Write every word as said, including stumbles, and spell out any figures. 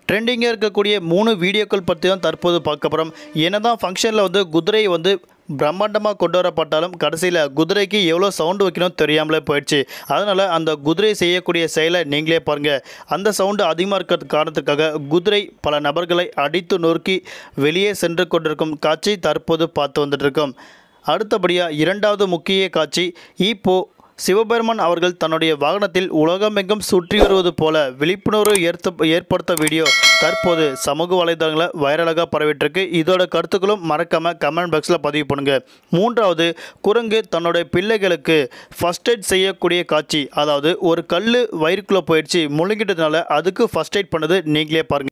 ட்ரெண்டிங்காக இருக்கக்கூடிய மூணு வீடியோக்கள் பற்றி தான் தற்போது பார்க்க போகிறோம். என்னதான் ஃபங்க்ஷனில் வந்து குதிரை வந்து பிரம்மாண்டமாக கொண்டு வரப்பட்டாலும் கடைசியில் குதிரைக்கு எவ்வளோ சவுண்டு வைக்கணும் தெரியாமலே போயிடுச்சு. அதனால் அந்த குதிரை செய்யக்கூடிய செயலை நீங்களே பாருங்கள். அந்த சவுண்டு அதிகமாக இருக்கிறது காரணத்துக்காக குதிரை பல நபர்களை அடித்து நொறுக்கி வெளியே சென்று கொண்டிருக்கும் காட்சி தற்போது பார்த்து வந்துட்டுருக்கோம். அடுத்தபடியாக இரண்டாவது முக்கிய காட்சி, இப்போ சிவபெருமான் அவர்கள் தன்னுடைய வாகனத்தில் உலகமெங்கும் சுற்றி வருவது போல விழிப்புணர்வு ஏற்ப ஏற்படுத்த வீடியோ தற்போது சமூக வலைதளங்களில் வைரலாக பரவிட்டிருக்கு. இதோட கருத்துக்களும் மறக்காமல் கமெண்ட் பாக்ஸில் பதிவு பண்ணுங்கள். மூன்றாவது, குரங்கு தன்னுடைய பிள்ளைகளுக்கு ஃபஸ்ட் எய்ட் செய்யக்கூடிய காட்சி. அதாவது ஒரு கல் வயிறுக்குள்ளே போயிடுச்சு முழுங்கிட்டதுனால அதுக்கு ஃபஸ்ட் எய்ட் பண்ணது நீங்களே பாருங்கள்.